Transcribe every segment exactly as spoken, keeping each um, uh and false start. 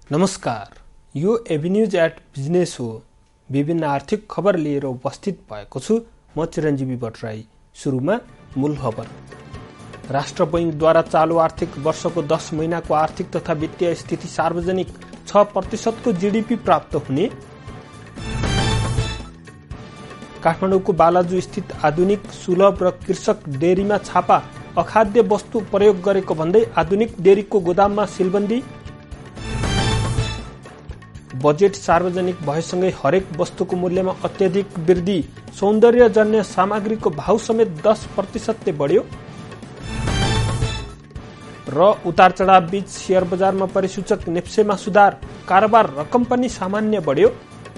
नमस्कार, यो Avenues at business हो। विभिन्न आर्थिक खबर लिएर उपस्थित भएको छु म चिरञ्जीवी भट्टराई। सुरुमा मूल खबर। राष्ट्र बैंकद्वारा चालू आर्थिक वर्षको दस महिनाको आर्थिक तथा वित्तीय स्थिति सार्वजनिक छ प्रतिशतको जीडीपी प्राप्त हुने, काठमाडौँको बालाजु स्थित आधुनिक सुलभ र कृषक डेरीमा छापा, अखाद्य वस्तु प्रयोग गरेको भन्दै आधुनिक डेरीको गोदाममा सिलबन्दी, बजेट सार्वजनिक भएसँगै हरेक वस्तुको मूल्यमा अत्यधिक वृद्धि, सौन्दर्यजन्य सामग्रीको भाव समेत दस प्रतिशतले बढ्यो र उतार चढाव बीच शेयर बजारमा परिसूचक नेप्सेमा सुधार, कारोबार रकम पनि सामान्य बढ्यो।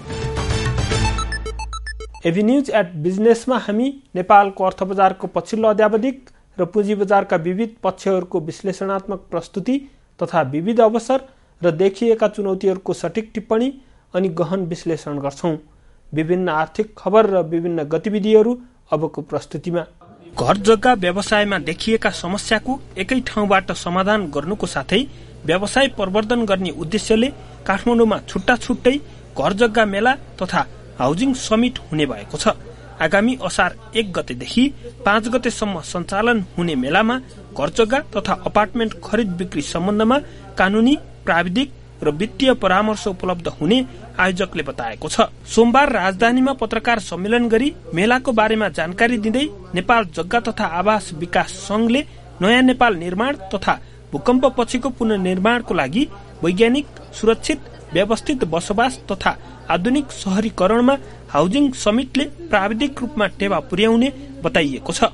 एभिन्यूज एट बिजनेसमा हामी नेपालको अर्थबजारको पछिल्लो अध्यावधिक र पुँजी बजारका विविध पक्षहरूको विश्लेषणात्मक प्रस्तुति तथा विविध अवसर र देखिएका चुनौतीहरूको सटीक टिप्पणी अनि गहन विश्लेषण गर्छौं। विभिन्न आर्थिक खबर र विभिन्न गतिविधिहरू अबको प्रस्तुतिमा। घर जग्गा व्यवसायमा देखिएका समस्याको एकै ठाउँबाट समाधान गर्नुको साथै व्यवसाय प्रवर्धन गर्ने उद्देश्यले काठमाडौँमा छुट्टा छुट्टै घर जग्गा मेला तथा हाउजिङ समिट हुने भएको छ। आगामी असार एक गतेदेखि पाँच गतेसम्म सञ्चालन हुने मेलामा घर जग्गा तथा अपार्टमेन्ट खरिद बिक्री सम्बन्धमा कानूनी, प्राविधिक र वित्तीय परामर्श उपलब्ध हुने आयोजकले बताएको छ। सोमबार राजधानीमा पत्रकार सम्मेलन गरी मेलाको बारेमा जानकारी दिँदै नेपाल जग्गा तथा आवास विकास संघले नयाँ नेपाल निर्माण तथा भूकम्प पछिको पुनर्निर्माणको लागि वैज्ञानिक, सुरक्षित, व्यवस्थित बसोबास तथा आधुनिक शहरीकरणमा हाउजिङ समिटले प्राविधिक रूपमा टेवा पुर्याउने बताइएको छ।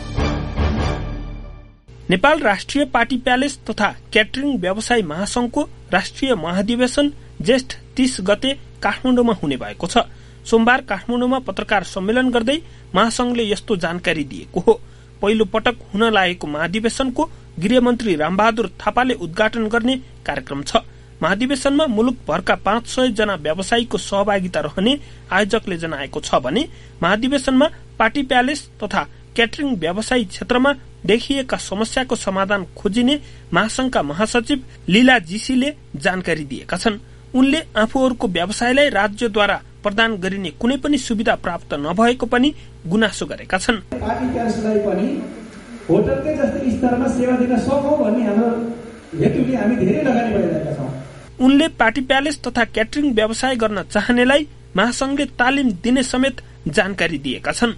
नेपाल राष्ट्रिय पार्टी प्यालेस तथा क्याटरिङ व्यवसाय महासंघको राष्ट्रिय महाधिवेशन जेष्ठ तीस गते काठमाडौँमा हुने भएको छ। सोमबार काठमाडौँमा पत्रकार सम्मेलन गर्दै महासंघले यस्तो जानकारी दिएको हो। पहिलो पटक हुन लागेको महाधिवेशनको गृहमन्त्री रामबहादुर थापाले उद्घाटन गर्ने कार्यक्रम छ। महाधिवेशनमा मुलुकभरका पाँच सय जना व्यवसायीको सहभागिता रहने आयोजकले जनाएको छ भने महाधिवेशनमा पार्टी प्यालेस तथा क्याटरिङ व्यवसायी क्षेत्रमा देखिएका समस्याको समाधान खोजिने महासंघका महासचिव लीला जीसीले जानकारी दिएका छन्। उनले आफूहरूको व्यवसायलाई राज्यद्वारा प्रदान गरिने कुनै पनि सुविधा प्राप्त नभएको पनि गुनासो गरेका छन्। पार्टी प्यालेसलाई पनि होटलकै जस्तै स्तरमा सेवा दिन सकौं भन्ने हाम्रो हेतुले हामी धेरै लगानी गरिरहेका छौं। उनले पार्टी प्यालेस तथा क्याटरिङ व्यवसाय गर्न चाहनेलाई महासंघले तालिम दिने समेत जानकारी दिएका छन्।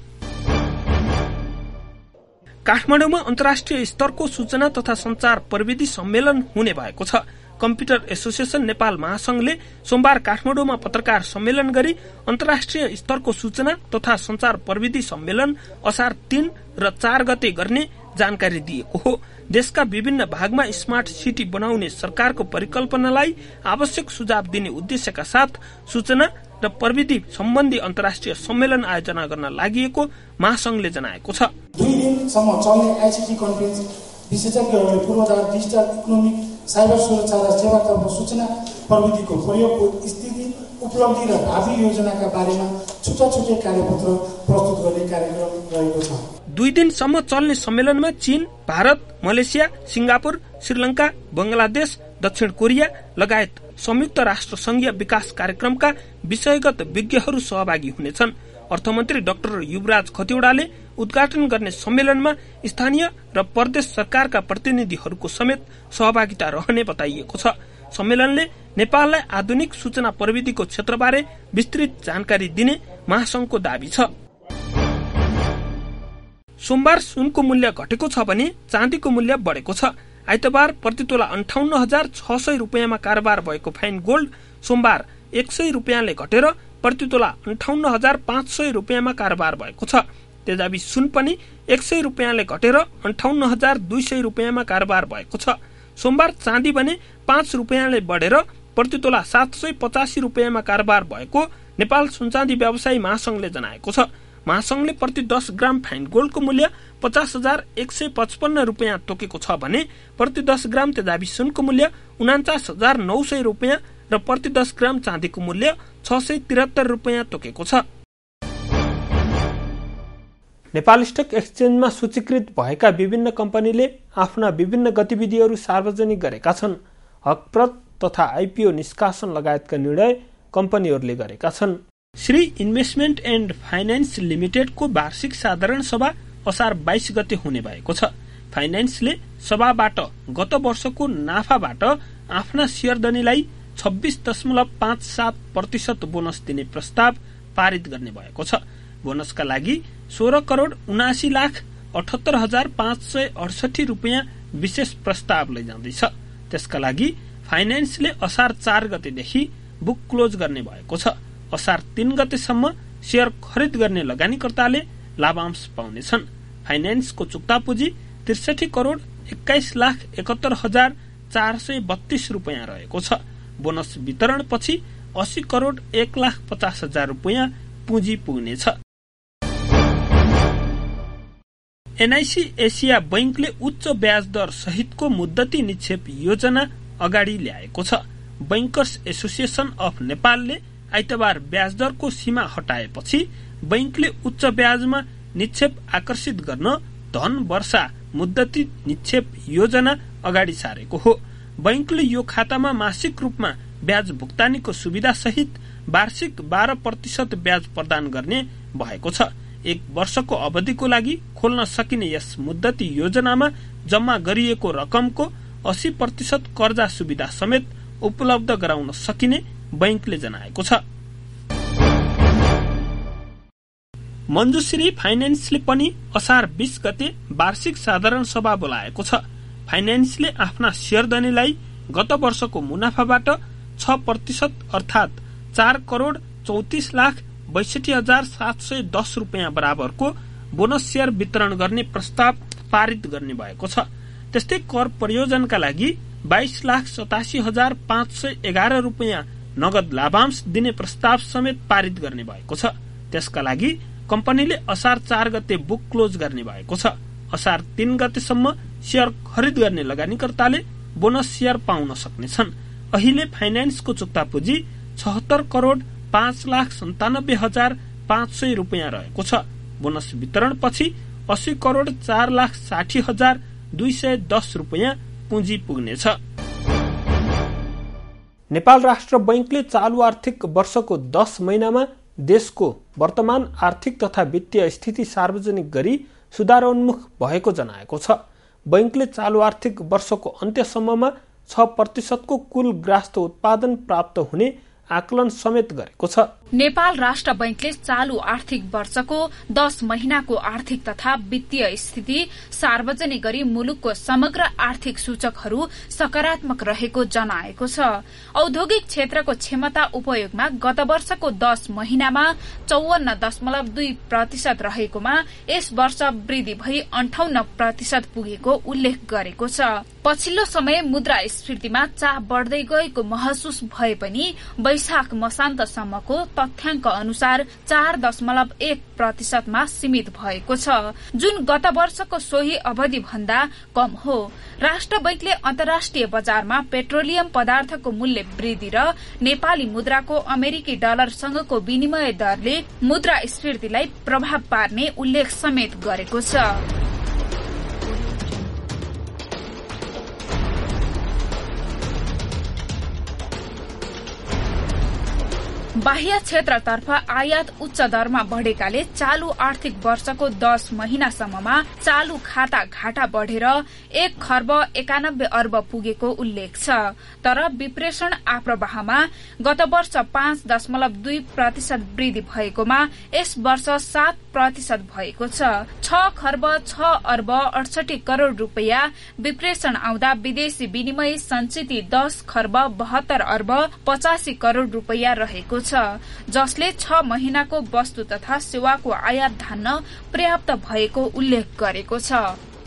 काठमाडौँमा अन्तर्राष्ट्रिय स्तरको सूचना तथा संचार प्रविधि सम्मेलन हुने भएको छ। कम्प्युटर एसोसिएसन नेपाल महासंघले सोमबार काठमाडौँमा पत्रकार सम्मेलन गरी अन्तर्राष्ट्रिय स्तरको सूचना तथा संचार प्रविधि सम्मेलन असार तीन र चार गते गर्ने जानकारी दिएको हो। देशका विभिन्न भागमा स्मार्ट सिटी बनाउने सरकारको परिकल्पनालाई आवश्यक सुझाव दिने उद्देश्यका साथ सूचना र प्रविधि सम्बन्धी अन्तर्राष्ट्रिय सम्मेलन आयोजना गर्न लागि महासंघले जनाएको छ। दुई दिनसम्म चल्ने आईसीटी कन्फरेन्स विशेषज्ञहरूले पूर्वाधार, डिजिटल इकोनोमिक, साइबर सुरक्षा र सेवातर्फ सूचना प्रविधिको प्रयोगको स्थिति, उपलब्धि र भावी योजनाका बारेमा छुट्टा छुट्टै कार्यपत्र प्रस्तुत गर्ने कार्यक्रम रहेको छ। दुई दिनसम्म चल्ने सम्मेलनमा चीन, भारत, मलेसिया, सिंगापुर, श्रीलंका, बंगलादेश, दक्षिण कोरिया लगायत संयुक्त राष्ट्र संघीय विकास कार्यक्रमका विषयगत विज्ञहरू सहभागी हुनेछन्। अर्थमन्त्री डाक्टर युवराज खतिवड़ाले उद्घाटन गर्ने सम्मेलनमा स्थानीय र प्रदेश सरकारका प्रतिनिधिहरूको समेत सहभागिता रहने बताइएको छ। सम्मेलनले नेपाललाई आधुनिक सूचना प्रविधिको क्षेत्रबारे विस्तृत जानकारी दिने महासंघको दाबी छ। सोमबार सुनको मूल्य घटेको छ भने चाँदीको मूल्य बढेको छ। आइतबार प्रतितोला अन्ठाउन्न हजार छ सय रुपियाँमा कारोबार भएको फाइन गोल्ड सोमबार एक सय रुपियाँले घटेर प्रतितोला अन्ठाउन्न हजार पाँच सय रुपियाँमा कारोबार भएको छ। तेजाबी सुन पनि एक सय रुपियाँले घटेर अन्ठाउन्न हजार दुई सय रुपियाँमा कारोबार भएको छ। सोमबार चाँदी भने पाँच रुपियाँले बढेर प्रतितोला सात सय पचासी रुपियाँमा कारोबार भएको नेपाल सुनचाँदी व्यवसायी महासंघले जनाएको छ। महासंघले प्रति दस ग्राम फाइन गोल्डको मूल्य पचास हजार एक सय पचपन्न रुपियाँ तोकेको छ भने प्रति दस ग्राम तेजाबी सुनको मूल्य उनाचास हजार नौ सय रुपियाँ र प्रति दस ग्राम चाँदीको मूल्य छ सय त्रिहत्तर रुपियाँ तोकेको छ। नेपाल स्टक एक्सचेन्जमा सूचीकृत भएका विभिन्न कम्पनीले आफ्ना विभिन्न गतिविधिहरू सार्वजनिक गरेका छन्। हकप्रद तथा आइपीओ निष्कासन लगायतका निर्णय कम्पनीहरूले गरेका छन्। श्री इन्भेस्टमेन्ट एन्ड फाइनान्स लिमिटेडको वार्षिक साधारण सभा असार बाइस गते हुने भएको छ। फाइनान्सले सभाबाट गत वर्षको नाफाबाट आफ्ना शेयरधनीलाई छब्बीस दशमलव पाँच सात प्रतिशत बोनस दिने प्रस्ताव पारित गर्ने भएको छ। बोनसका लागि सोह्र करोड़ उनासी लाख अठहत्तर हजार पाँच सय अडसठी रुपियाँ विशेष प्रस्ताव लैजाँदैछ। त्यसका लागि फाइनान्सले असार चार गतेदेखि बुक क्लोज गर्ने भएको छ। असार तीन गतेसम्म शेयर खरिद गर्ने लगानीकर्ताले लाभांश पाउनेछन्। फाइनान्सको चुक्ता पुँजी त्रिसठी करोड़ एक्काइस लाख एकहत्तर हजार चार सय बत्तीस रुपियाँ रहेको छ। बोनस वितरण पछि अस्सी करोड़ एक लाख पचास हजार रुपियाँ पुँजी पुग्नेछ। एनआईसी एसिया बैंकले उच्च ब्याज दर सहितको मुद्दती निक्षेप योजना अगाडि ल्याएको छ। बैंकर्स एसोसिएसन अफ नेपालले आइतबार ब्याज दरको सीमा हटाएपछि बैंकले उच्च ब्याजमा निक्षेप आकर्षित गर्न धन वर्षा मुद्दती निक्षेप योजना अगाडि सारेको हो। बैंकले यो खातामा मासिक रूपमा ब्याज भुक्तानीको सुविधा सहित वार्षिक बाह्र प्रतिशत ब्याज प्रदान गर्ने भएको छ। एक वर्षको अवधिको लागि खोल्न सकिने यस मुद्दती योजनामा जम्मा गरिएको रकमको अस्सी प्रतिशत कर्जा सुविधा समेत उपलब्ध गराउन सकिने बैंकले जनाएको छ। मञ्जुश्री फाइनान्सले पनि असार बीस गते वार्षिक साधारण सभा बोलाएको छ। फाइनान्सले आफ्ना शेयरधनीलाई गत वर्षको मुनाफाबाट छ प्रतिशत अर्थात चार करोड़ चौतिस लाख बैसठी हजार सात सय दस रुपियाँ बराबरको बोनस शेयर वितरण गर्ने प्रस्ताव पारित गर्ने भएको छ। त्यस्तै कर प्रयोजनका लागि बाइस लाख सतासी हजार पाँच सय एघार रुपियाँ नगद लाभांश दिने प्रस्ताव समेत पारित गर्ने भएको छ। त्यसका लागि कम्पनीले असार चार गते बुक क्लोज गर्ने भएको छ। असार तीन गतेसम्म शेयर खरिद गर्ने लगानीकर्ताले बोनस शेयर पाउन सक्नेछन्। अहिले फाइनान्सको चुक्ता पुँजी छहत्तर करोड़ पाँच लाख सन्तानब्बे हजार पाँच सय रुपियाँ रहेको छ। बोनस वितरण पछि अस्सी करोड़ चार लाख साठी हजार दुई सय दस रुपियाँ पुँजी पुग्नेछ। नेपाल राष्ट्र बैंकले चालू आर्थिक वर्षको दस महिनामा देशको वर्तमान आर्थिक तथा वित्तीय स्थिति सार्वजनिक गरी सुधारोन्मुख भएको जनाएको छ। बैंकले चालू आर्थिक वर्षको अन्त्यसम्ममा छ प्रतिशतको कुल ग्राहस्थ उत्पादन प्राप्त हुने आकलन समेत गरेको छ। नेपाल राष्ट्र बैंकले चालू आर्थिक वर्षको दस महिनाको आर्थिक तथा वित्तीय स्थिति सार्वजनिक गरी मुलुकको समग्र आर्थिक सूचकहरू सकारात्मक रहेको जनाएको छ। औद्योगिक क्षेत्रको क्षमता उपयोगमा गत वर्षको दस महिनामा चौवन्न दशमलव दुई प्रतिशत रहेकोमा यस वर्ष वृद्धि भई अन्ठाउन्न प्रतिशत पुगेको उल्लेख गरेको छ। पछिल्लो समय मुद्रास्फीतिमा चाप बढ़दै गएको महसुस भए पनि वैशाख मसान्तसम्मको तथ्याङ्क अनुसार चार दशमलव एक प्रतिशतमा सीमित भएको छ, जुन गत वर्षको सोही अवधि भन्दा कम हो। राष्ट्र बैंकले अन्तर्राष्ट्रिय बजारमा पेट्रोलियम पदार्थको मूल्य वृद्धि र नेपाली मुद्राको अमेरिकी डलरसँगको विनिमय दरले मुद्रास्फीतिलाई प्रभाव पार्ने उल्लेख समेत गरेको छ। बाह्य क्षेत्रतर्फ आयात उच्च दरमा बढ़ेकाले चालू आर्थिक वर्षको दस महिनासम्ममा चालू खाता घाटा बढ़ेर एक खर्ब एकानब्बे अर्ब पुगेको उल्लेख छ। तर विप्रेषण आप्रवाहमा गत वर्ष पाँच दशमलव दुई प्रतिशत वृद्धि भएकोमा यस वर्ष सात प्रतिशत भएको छ। छ खर्ब छ अर्ब अडसठी करोड़ रूपियाँ विप्रेषण आउँदा विदेशी विनिमय संचिति दस खर्ब बहत्तर अर्ब पचासी करोड़ रूपियाँ रहेको छ, जसले छ महिनाको वस्तु तथा सेवाको आयात धान्न पर्याप्त भएको उल्लेख गरेको छ।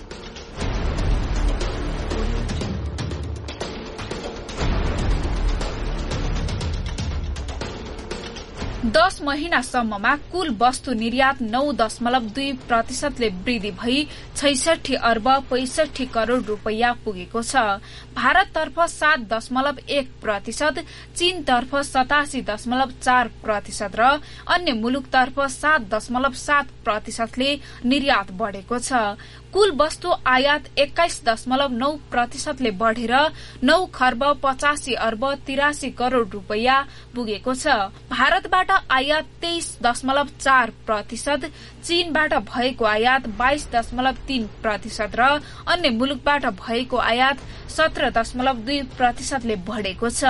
दस महिनासम्ममा कुल वस्तु निर्यात नौ दशमलव दुई प्रतिशतले वृद्धि भई छैसठी अर्ब पैसठी करोड़ रूपियाँ पुगेको छ। भारततर्फ सात दशमलव एक प्रतिशत, चीनतर्फ सतासी दशमलव चार प्रतिशत र अन्य मुलुकतर्फ सात दशमलव सात प्रतिशतले निर्यात बढ़ेको छ। कुल वस्तु आयात एक्काइस दशमलव नौ प्रतिशतले बढ़ेर नौ खर्ब पचासी अर्ब तिरासी करोड़ रूपियाँ पुगेको छ। भारतबाट आयात तेइस दशमलव चार प्रतिशत, चीनबाट भएको आयात बाइस दशमलव तीन प्रतिशत र अन्य मुलुकबाट भएको आयात सत्र दशमलव दुई प्रतिशतले बढ़ेको छ।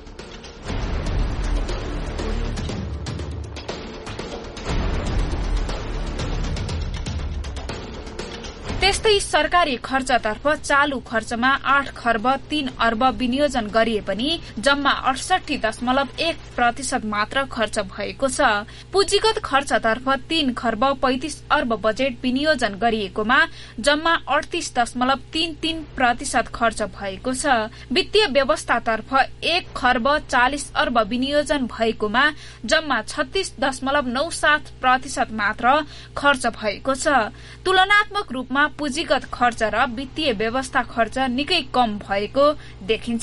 त्यस्तै सरकारी खर्चतर्फ चालू खर्चमा आठ खर्ब तीन अर्ब विनियोजन गरिए पनि जम्मा अडसठी दशमलव एक प्रतिशत मात्र खर्च भएको छ। पुँजीगत खर्चतर्फ तीन खर्ब पैंतिस अर्ब बजेट विनियोजन गरिएकोमा जम्मा अडतीस दशमलव तीन तीन प्रतिशत खर्च भएको छ। वित्तीय व्यवस्थातर्फ एक खर्ब चालिस अर्ब विनियोजन भएकोमा जम्मा छत्तीस दशमलव नौ सात प्रतिशत मात्र खर्च भएको छ। तुलनात्मक रूपमा पुँजीगत खर्च र वित्तीय व्यवस्था खर्च निकै कम भएको देखिन्छ।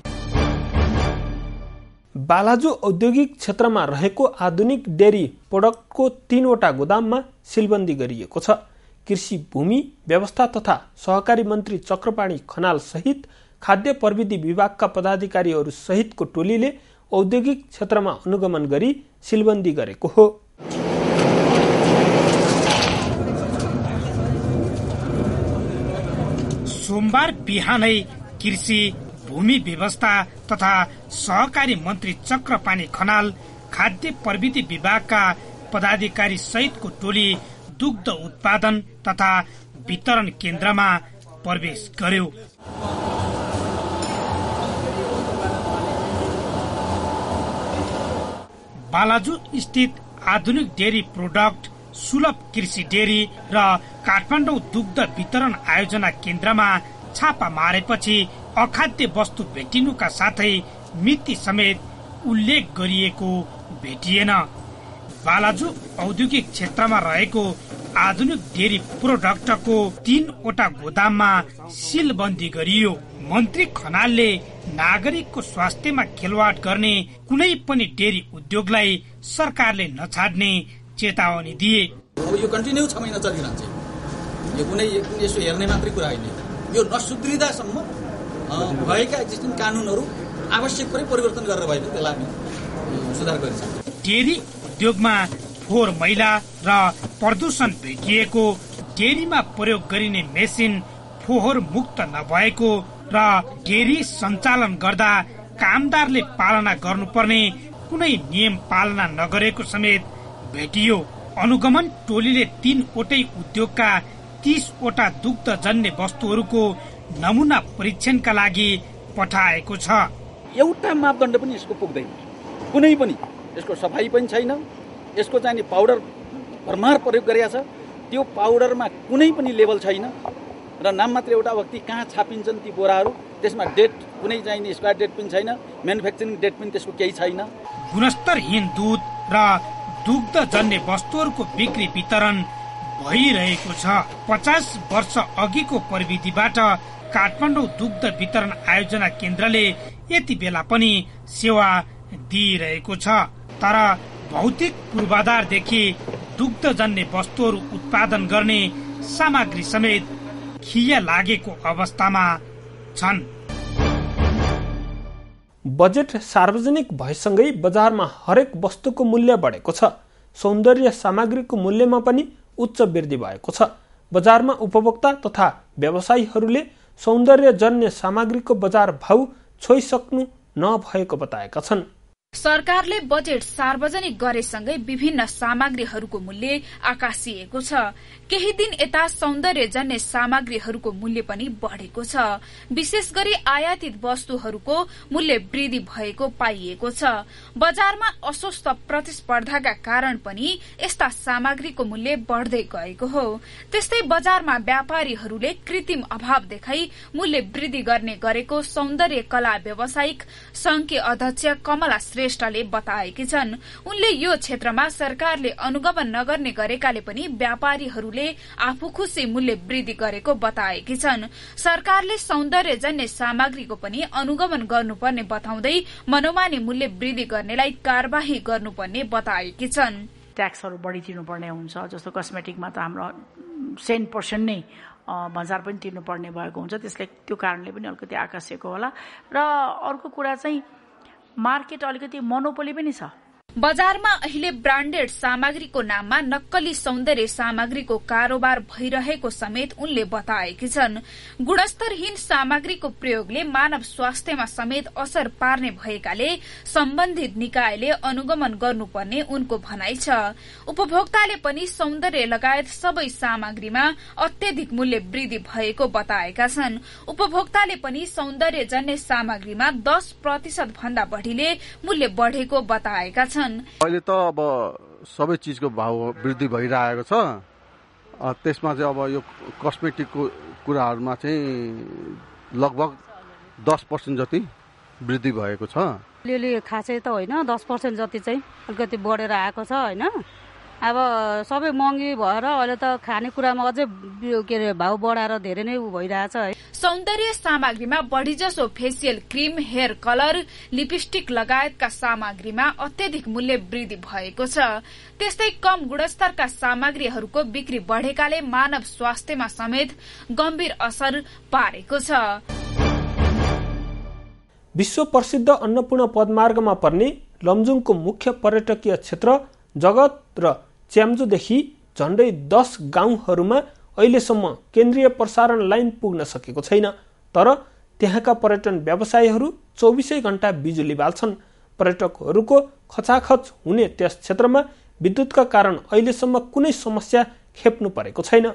बालाजु औद्योगिक क्षेत्रमा रहेको आधुनिक डेरी प्रोडक्टको तीनवटा गोदाममा सिलबन्दी गरिएको छ। कृषि भूमि व्यवस्था तथा सहकारी मन्त्री चक्रपाणी खनाल सहित खाद्य प्रविधि विभागका पदाधिकारीहरू सहितको टोलीले औद्योगिक क्षेत्रमा अनुगमन गरी सिलबन्दी गरेको हो। सोमबार बिहानै कृषि भूमि व्यवस्था तथा सहकारी मन्त्री चक्रपाणी खनाल, खाद्य प्रविधि विभागका पदाधिकारी सहितको टोली दुग्ध उत्पादन तथा वितरण केन्द्रमा प्रवेश गर्यो। बालाजु स्थित आधुनिक डेरी प्रोडक्ट, सुलभ कृषि डेरी र काठमाडौँ दुग्ध वितरण आयोजना केन्द्रमा छापा मारेपछि अखाद्य वस्तु भेटिनुका साथै मिति समेत उल्लेख गरिएको भेटिएन। बालाजु औद्योगिक क्षेत्रमा रहेको आधुनिक डेरी प्रोडक्टको तीनवटा गोदाममा सिलबन्दी गरियो। मन्त्री खनालले नागरिकको स्वास्थ्यमा खेलवाड गर्ने कुनै पनि डेरी उद्योगलाई सरकारले नछाड्ने चेतावनी दिए। अब यो कन्टिन्यू छ महिना चलिरहन्छ। यो कुनै यसो हेर्ने मात्रै कुरा होइन। यो नसुध्रिदासम्म भएका एक्जिस्टिङ कानुनहरू आवश्यक परि परिवर्तन गरेर भए त्यसलाई हामी सुधार गरिन्छ। डेरी उद्योगमा फोहोर मैला र प्रदूषण भेटिएको, डेरीमा प्रयोग गरिने मेसिन फोहोर मुक्त नभएको र डेरी सञ्चालन गर्दा कामदारले पालना गर्नुपर्ने कुनै नियम पालना नगरेको समेत भेटियो। अनुगमन टोलीले तीनवटै उद्योगका तीसवटा दुग्धजन्य वस्तुहरूको नमुना परीक्षणका लागि पठाएको छ। एउटा मापदण्ड पनि यसको पुग्दैन, कुनै पनि यसको सफाई पनि छैन। यसको चाहिँ पाउडर भरमार प्रयोग गरिएको छ, त्यो पाउडरमा कुनै पनि लेभल छैन र नाम मात्र एउटा व्यक्ति कहाँ छापिन्छन् ती बोराहरू, त्यसमा डेट कुनै चाहिने एक्सपायर डेट पनि छैन, म्यानुफ्याक्चरिङ डेट पनि त्यसको केही छैन। गुणस्तरहीन दुध र दुग्धजन्य वस्तुहरूको बिक्री वितरण भइरहेको छ। पचास वर्ष अघिको प्रविधिबाट काठमाडौँ दुग्ध वितरण आयोजना केन्द्रले यति बेला पनि सेवा दिइरहेको छ। तर भौतिक पूर्वाधारदेखि दुग्धजन्य वस्तुहरू उत्पादन गर्ने सामग्री समेत खिया लागेको अवस्थामा छन्। बजेट सार्वजनिक भएसँगै बजारमा हरेक वस्तुको मूल्य बढेको छ। सौन्दर्य सामग्रीको मूल्यमा पनि उच्च वृद्धि भएको छ। बजारमा उपभोक्ता तथा व्यवसायीहरूले सौन्दर्यजन्य सामग्रीको बजार भाउ छोइसक्नु नभएको बताएका छन्। सरकारले बजेट सार्वजनिक गरेसँगै विभिन्न सामग्रीहरूको मूल्य आकाशिएको छ। केही दिन यता सौन्दर्यजन्य सामग्रीहरूको मूल्य पनि बढ़ेको छ। विशेष गरी आयातित वस्तुहरूको मूल्य वृद्धि भएको पाइएको छ। बजारमा अस्वस्थ प्रतिस्पर्धाका कारण पनि यस्ता सामग्रीको मूल्य बढ़दै गएको हो। त्यस्तै बजारमा व्यापारीहरूले कृत्रिम अभाव देखाई मूल्य वृद्धि गर्ने गरेको सौन्दर्य कला व्यावसायिक संघकी अध्यक्ष कमला श्रेष्ठले बताएकी छन्। उनले यो क्षेत्रमा सरकारले अनुगमन नगर्ने गरेकाले पनि व्यापारीहरूले आफू खुशी मूल्य वृद्धि गरेको बताएकी छन्। सरकारले सौन्दर्यजन्य सामग्रीको पनि अनुगमन गर्नुपर्ने बताउँदै मनोमानी मूल्य वृद्धि गर्नेलाई कार्यवाही गर्नुपर्ने बताएकी छन्। ट्याक्सहरू बढी तिर्नुपर्ने हुन्छ, जस्तो कस्मेटिकमा त हाम्रो सेन पर्सेन्ट नै भन्सार पनि तिर्नुपर्ने भएको हुन्छ। त्यसले त्यो कारणले पनि अलिकति आकर्षिएको होला। र अर्को कुरा चाहिँ मार्केट अलिकति मोनोपोली पनि छ। बजारमा अहिले ब्रान्डेड सामग्रीको नाममा नक्कली सौन्दर्य सामग्रीको कारोबार भइरहेको समेत उनले बताएकी छन्। गुणस्तरहीन सामग्रीको प्रयोगले मानव स्वास्थ्यमा समेत असर पार्ने भएकाले सम्बन्धित निकायले अनुगमन गर्नुपर्ने उनको भनाइ छ। उपभोक्ताले पनि सौन्दर्य लगायत सबै सामग्रीमा अत्यधिक मूल्य वृद्धि भएको बताएका छन्। उपभोक्ताले पनि सौन्दर्यजन्य सामग्रीमा दस प्रतिशत भन्दा बढ़ीले मूल्य बढ़ेको बताएका छन्। अहिले त अब सबै चिजको भाव वृद्धि भइरहेको छ। त्यसमा चाहिँ अब यो कस्मेटिकको कुराहरूमा चाहिँ लगभग दस पर्सेन्ट जति वृद्धि भएको छ। अलिअलि खासै त होइन, दस पर्सेन्ट जति चाहिँ अलिकति बढेर आएको छ होइन। अब सबै महँगी भएर अहिले त खानेकुरामा अझै के अरे भाव बढाएर धेरै नै भइरहेछ है। सौन्दर्य सामग्रीमा बढ़ीजसो facial cream, hair colour, lipstick लगायतका सामग्रीमा अत्यधिक मूल्य वृद्धि भएको छ। त्यस्तै कम गुणस्तरका सामग्रीहरूको बिक्री बढ़ेकाले मानव स्वास्थ्यमा समेत गम्भीर असर पारेको छ। विश्व प्रसिद्ध अन्नपूर्ण पदमार्गमा पर्ने लमजुङको मुख्य पर्यटकीय क्षेत्र जगत र च्याम्जोदेखि झण्डै दस गाउँहरूमा अहिलेसम्म केन्द्रीय प्रसारण लाइन पुग्न सकेको छैन। तर त्यहाँका पर्यटन व्यवसायीहरू चौबिसै घण्टा बिजुली बाल्छन्। पर्यटकहरूको खचाखच हुने त्यस क्षेत्रमा विद्युतका कारण अहिलेसम्म कुनै समस्या खेप्नु परेको छैन।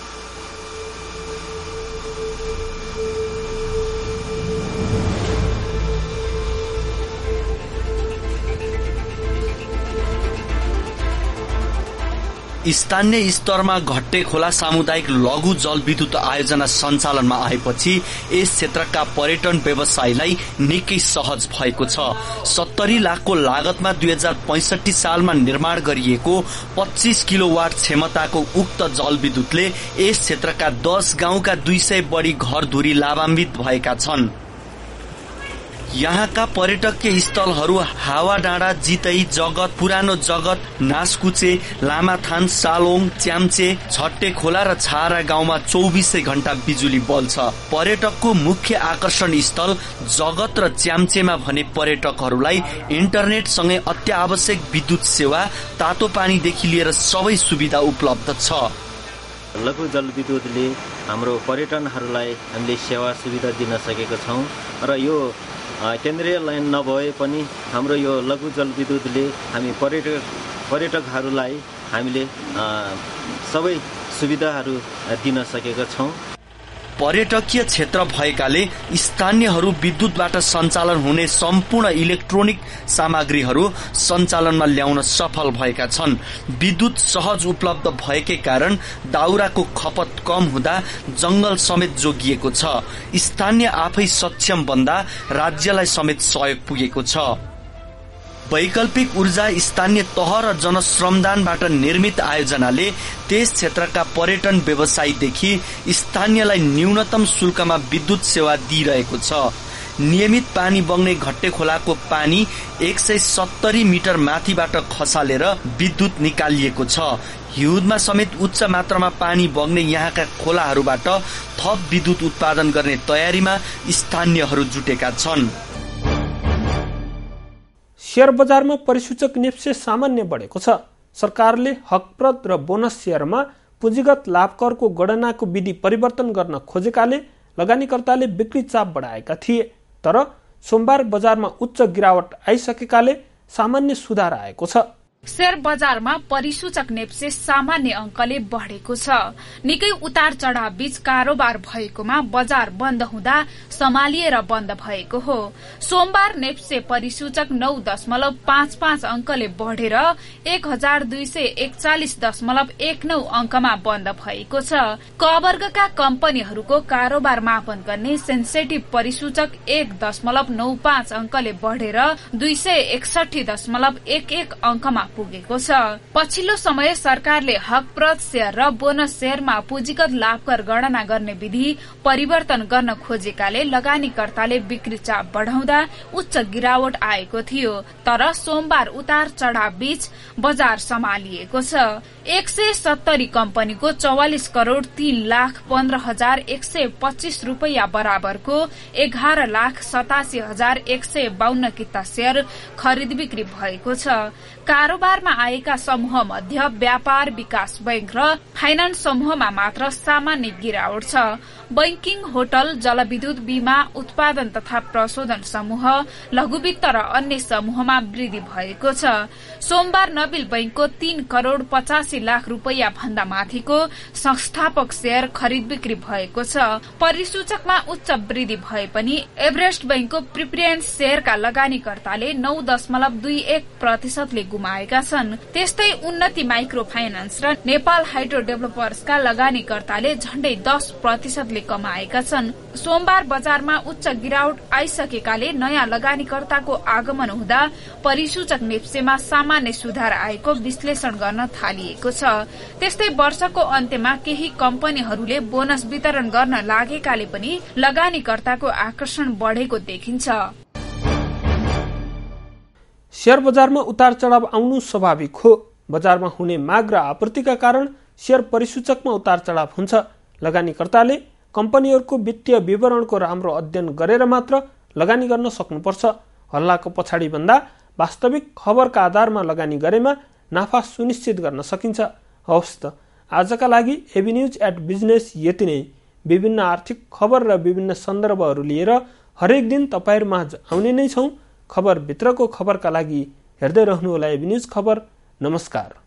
स्थानीय स्तरमा घट्टे खोला सामुदायिक लघु जलविद्युत आयोजना सञ्चालनमा आएपछि यस क्षेत्रका पर्यटन व्यवसायलाई निकै सहज भएको छ। सत्तरी लाखको लागतमा दुई हजार पैंसठी सालमा निर्माण गरिएको पच्चीस किलोवाट क्षमताको उक्त जलविद्युतले यस क्षेत्रका दस गाउँका दुई सय बढ़ी घरधुरी लाभान्वित भएका छन्। यहाँका पर्यटकीय स्थलहरू हावा डाँडा, जितै, जगत, पुरानो जगत, नासकुचे, लामाथान, सालोङ, च्याम्चे, छट्टे खोला र छारा गाउँमा चौबिसै घण्टा बिजुली बल्छ। पर्यटकको मुख्य आकर्षण स्थल जगत र च्याम्चेमा भने पर्यटकहरूलाई इन्टरनेट सँगै अत्यावश्यक विद्युत सेवा, तातो पानीदेखि लिएर सबै सुविधा उपलब्ध छ। लघु जलविद्युतले हाम्रो पर्यटनहरूलाई हामीले सेवा सुविधा दिन सकेका छौं र यो केन्द्रीय लाइन नभए पनि हाम्रो यो लघु जलविद्युतले हामी पर्यटक पर्यटकहरूलाई हामीले सबै सुविधाहरू दिन सकेका छौं। पर्यटकीय क्षेत्र भएकाले स्थानीयहरू विद्युतबाट सञ्चालन हुने सम्पूर्ण इलेक्ट्रोनिक सामग्रीहरू सञ्चालनमा ल्याउन सफल भएका छन्। विद्युत सहज उपलब्ध भएकै कारण दाउराको खपत कम हुँदा जंगल समेत जोगिएको छ। स्थानीय आफै सक्षम बन्दा राज्यलाई समेत सहयोग पुगेको छ। वैकल्पिक ऊर्जा स्थानीय तह र जनश्रमदानबाट निर्मित आयोजनाले त्यस क्षेत्रका पर्यटन व्यवसायीदेखि स्थानीयलाई न्यूनतम शुल्कमा विद्युत सेवा दिइरहेको छ। नियमित पानी बग्ने घट्टे खोलाको पानी एक सय सत्तरी मिटर माथिबाट खसालेर विद्युत निकालिएको छ। हिउँदमा समेत उच्च मात्रामा पानी बग्ने यहाँका खोलाहरूबाट थप विद्युत उत्पादन गर्ने तयारीमा स्थानीयहरू जुटेका छन्। शेयर बजारमा परिसूचक नेप्से सामान्य बढेको छ। सरकारले हकप्रद र बोनस शेयरमा पुँजीगत लाभकरको गणनाको विधि परिवर्तन गर्न खोजेकाले लगानीकर्ताले बिक्री चाप बढाएका थिए। तर सोमबार बजारमा उच्च गिरावट आइसकेकाले सामान्य सुधार आएको छ। शेयर बजारमा परिसूचक नेप्से सामान्य अंकले बढ़ेको छ। निकै उतार चढ़ाव बीच कारोबार भएकोमा बजार बन्द हुँदा सम्हालिएर बन्द भएको हो। सोमबार नेप्से परिसूचक नौ दशमलव पाँच पाँच अंकले बढ़ेर एक हजार दुई सय एकचालिस दशमलव एक नौ अंकमा बन्द भएको छ। क वर्गका कम्पनीहरूको कारोबार मापन गर्ने सेन्सेटिभ परिसूचक एक दशमलव नौ पाँच अंकले बढ़ेर दुई सय एकसठी दशमलव एक एक अंकमा पुगेको छ। पछिल्लो समय सरकारले हकप्रद शेयर र बोनस शेयरमा पुँजीगत लाभकर गणना गर्ने विधि परिवर्तन गर्न खोजेकाले लगानीकर्ताले बिक्री चाप बढ़ाउँदा उच्च गिरावट आएको थियो। तर सोमबार उतार चढ़ाव बीच बजार सम्हालिएको छ। एक सय सत्तरी कम्पनीको चौवालिस करोड़ तीन लाख पन्ध्र हजार एक सय पच्चीस रूपियाँ बराबरको एघार लाख सतासी हजार एक सय बाहन्न किता शेयर खरिद बिक्री भएको छ। कारोबारमा आएका समूह मध्य व्यापार विकास बैंक र फाइनान्स समूहमा मात्र सामान्य गिरावट छ। बैंकिङ, होटल, जलविद्युत, बीमा, उत्पादन तथा प्रशोधन समूह, लघुवित्त र अन्य समूहमा वृद्धि भएको छ। सोमबार नबिल बैंकको तीन करोड़ पचासी लाख रूपियाँ भन्दा माथिको संस्थापक शेयर खरिद बिक्री भएको छ। परिसूचकमा उच्च वृद्धि भए पनि एभरेस्ट बैंकको प्रिफरेन्स शेयरका लगानीकर्ताले नौ दशमलव दुई एक प्रतिशतले गुमाएका छन्। त्यस्तै उन्नति माइक्रो फाइनान्स र नेपाल हाइड्रो डेभलपर्सका लगानीकर्ताले झण्डै दस प्रतिशतले कमाएका छन्। सोमबार बजारमा उच्च गिरावट आइसकेकाले नयाँ लगानीकर्ताको आगमन हुँदा परिसूचक नेप्सेमा सामान्य सुधार आएको विश्लेषण गर्न थालिएको छ। त्यस्तै वर्षको अन्त्यमा केही कम्पनीहरूले बोनस वितरण गर्न लागेकाले पनि लगानीकर्ताको आकर्षण बढ़ेको देखिन्छ। शेयर बजारमा उतार चढाव आउनु स्वाभाविक हो। बजारमा हुने माग र आपूर्तिका कारण शेयर परिसूचकमा उतार चढाव हुन्छ। लगानीकर्ताले कम्पनीहरूको वित्तीय विवरणको राम्रो अध्ययन गरेर मात्र लगानी गर्न सक्नुपर्छ। हल्लाको पछाडि भन्दा वास्तविक खबरका आधारमा लगानी गरेमा नाफा सुनिश्चित गर्न सकिन्छ। हवस् त आजका लागि एबी न्यूज एट बिजनेस यति नै। विभिन्न आर्थिक खबर र विभिन्न सन्दर्भहरू लिएर हरेक दिन तपाईहरु माझ आउने नै छौं। खबर भित्रको खबरका लागि हेर्दै रहनुहोला एबी न्यूज खबर। नमस्कार।